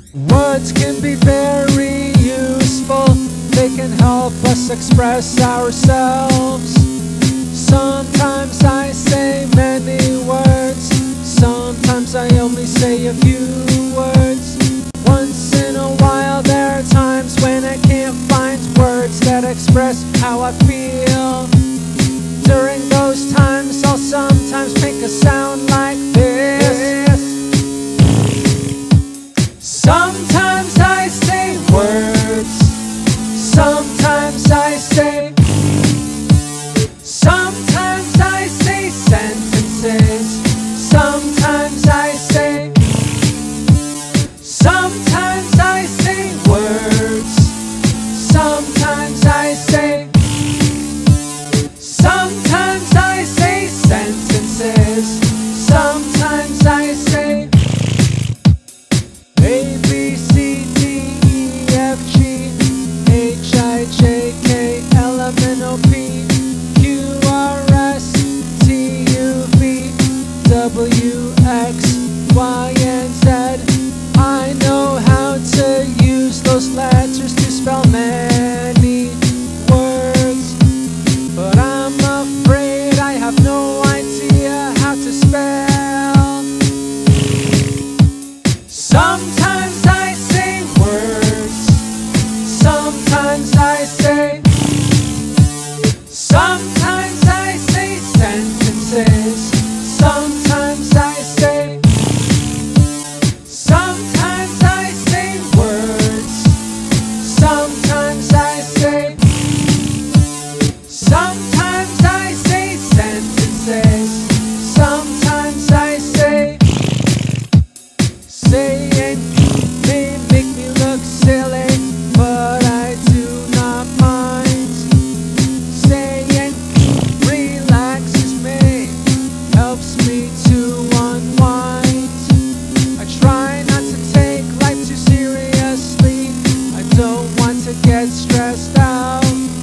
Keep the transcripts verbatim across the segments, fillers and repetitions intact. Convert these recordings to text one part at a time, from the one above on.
Words can be very useful. They can help us express ourselves. Sometimes I say many words, sometimes I only say a few words. Once in a while there are times when I can't find words that express how I feel. During those times I'll sometimes make a sound like this. Sometimes I say words, sometimes I say, sometimes I say sentences, sometimes I say, sometimes I say words, sometimes I say, sometimes I say sentences, sometimes I say A, B, C, D, E, F, G, H, I, J, K, L, M, N, O, P, Q, R, S, T, U, V, W, X, Y, and Z. I know how to use those letters to spell many words, but I'm afraid I have no idea how to spell. Sometimes I say words, sometimes I say, sometimes I say sentences, sometimes I say, sometimes I say words, sometimes I say, sometimes I say sentences, sometimes I say. Saying may make me look silly, but I do not mind. Saying relaxes me, helps me to unwind. I try not to take life too seriously, I don't want to get stressed out.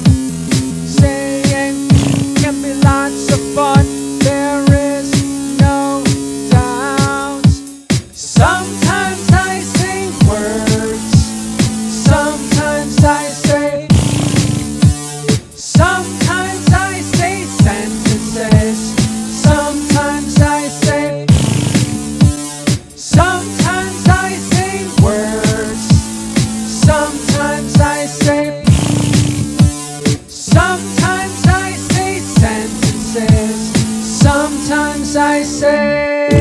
Saying can be lots of fun, there is no doubt. Sometimes I say words, sometimes I say, sometimes I say sentences, sometimes I say, sometimes I say words, sometimes I say, sometimes I say sentences, sometimes I say.